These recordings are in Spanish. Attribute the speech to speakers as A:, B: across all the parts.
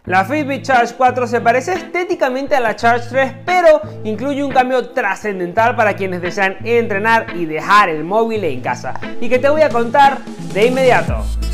A: La Fitbit Charge 4 se parece estéticamente a la Charge 3, pero incluye un cambio trascendental para quienes desean entrenar y dejar el móvil en casa, y que te voy a contar de inmediato.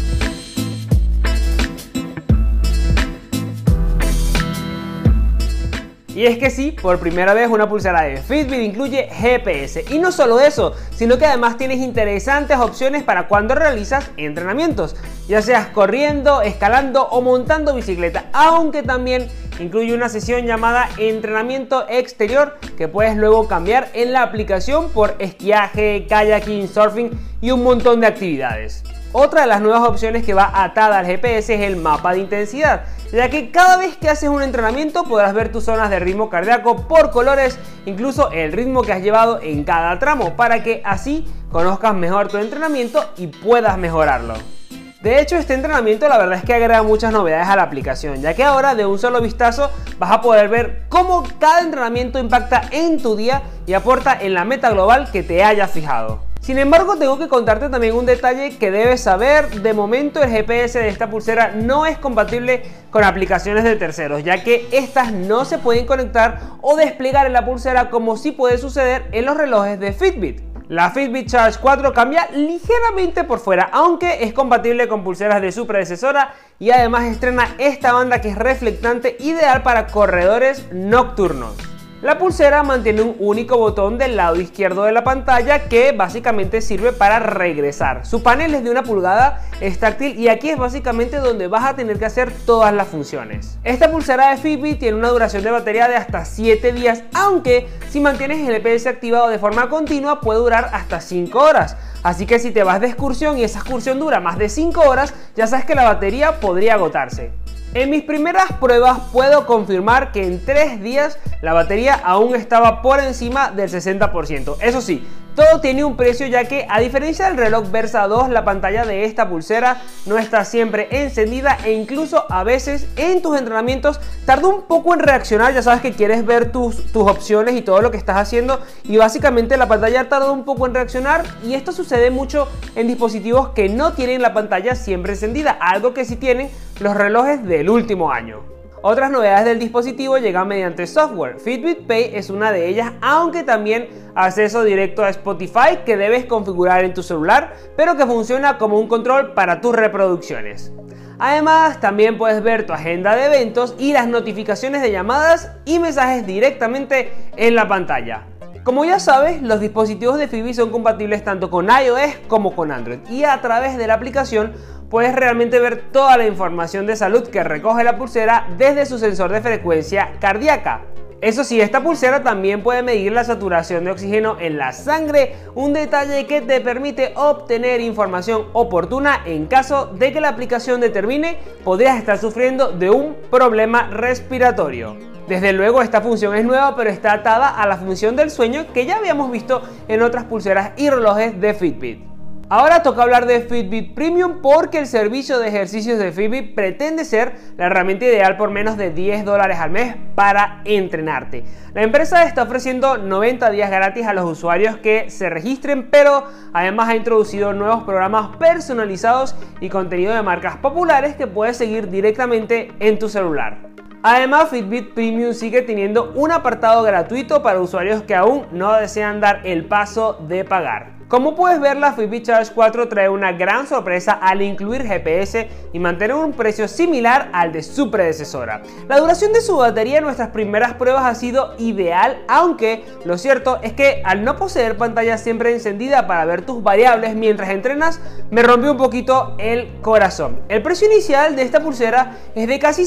A: Y es que sí, por primera vez una pulsera de Fitbit incluye GPS. Y no solo eso, sino que además tienes interesantes opciones para cuando realizas entrenamientos, ya seas corriendo, escalando o montando bicicleta, aunque también incluye una sesión llamada entrenamiento exterior que puedes luego cambiar en la aplicación por esquiaje, kayaking, surfing y un montón de actividades. Otra de las nuevas opciones que va atada al GPS es el mapa de intensidad, ya que cada vez que haces un entrenamiento podrás ver tus zonas de ritmo cardíaco por colores, incluso el ritmo que has llevado en cada tramo, para que así conozcas mejor tu entrenamiento y puedas mejorarlo. De hecho, este entrenamiento la verdad es que agrega muchas novedades a la aplicación, ya que ahora de un solo vistazo vas a poder ver cómo cada entrenamiento impacta en tu día y aporta en la meta global que te hayas fijado. Sin embargo, tengo que contarte también un detalle que debes saber. De momento el GPS de esta pulsera no es compatible con aplicaciones de terceros, ya que estas no se pueden conectar o desplegar en la pulsera como sí puede suceder en los relojes de Fitbit. La Fitbit Charge 4 cambia ligeramente por fuera, aunque es compatible con pulseras de su predecesora y además estrena esta banda que es reflectante, ideal para corredores nocturnos. La pulsera mantiene un único botón del lado izquierdo de la pantalla que básicamente sirve para regresar. Su panel es de 1 pulgada, es táctil y aquí es básicamente donde vas a tener que hacer todas las funciones. Esta pulsera de Fitbit tiene una duración de batería de hasta 7 días, aunque si mantienes el GPS activado de forma continua puede durar hasta 5 horas. Así que si te vas de excursión y esa excursión dura más de 5 horas, ya sabes que la batería podría agotarse. En mis primeras pruebas puedo confirmar que en 3 días la batería aún estaba por encima del 60%. Eso sí, todo tiene un precio, ya que a diferencia del reloj Versa 2, la pantalla de esta pulsera no está siempre encendida e incluso a veces en tus entrenamientos tarda un poco en reaccionar. Ya sabes que quieres ver tus opciones y todo lo que estás haciendo y básicamente la pantalla tarda un poco en reaccionar, y esto sucede mucho en dispositivos que no tienen la pantalla siempre encendida, algo que sí tienen los relojes del último año. Otras novedades del dispositivo llegan mediante software. Fitbit Pay es una de ellas, aunque también acceso directo a Spotify que debes configurar en tu celular, pero que funciona como un control para tus reproducciones. Además, también puedes ver tu agenda de eventos y las notificaciones de llamadas y mensajes directamente en la pantalla. Como ya sabes, los dispositivos de Fitbit son compatibles tanto con iOS como con Android, y a través de la aplicación puedes realmente ver toda la información de salud que recoge la pulsera desde su sensor de frecuencia cardíaca. Eso sí, esta pulsera también puede medir la saturación de oxígeno en la sangre, un detalle que te permite obtener información oportuna en caso de que la aplicación determine podrías estar sufriendo de un problema respiratorio. Desde luego esta función es nueva, pero está atada a la función del sueño que ya habíamos visto en otras pulseras y relojes de Fitbit. Ahora toca hablar de Fitbit Premium, porque el servicio de ejercicios de Fitbit pretende ser la herramienta ideal por menos de $10 al mes para entrenarte. La empresa está ofreciendo 90 días gratis a los usuarios que se registren, pero además ha introducido nuevos programas personalizados y contenido de marcas populares que puedes seguir directamente en tu celular. Además, Fitbit Premium sigue teniendo un apartado gratuito para usuarios que aún no desean dar el paso de pagar. Como puedes ver, la Fitbit Charge 4 trae una gran sorpresa al incluir GPS y mantener un precio similar al de su predecesora. La duración de su batería en nuestras primeras pruebas ha sido ideal, aunque lo cierto es que al no poseer pantalla siempre encendida para ver tus variables mientras entrenas, me rompió un poquito el corazón. El precio inicial de esta pulsera es de casi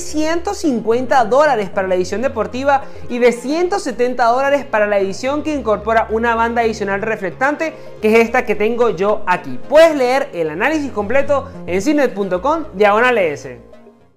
A: $150 para la edición deportiva y de $170 para la edición que incorpora una banda adicional reflectante, que es esta que tengo yo aquí. Puedes leer el análisis completo en cnet.com/es.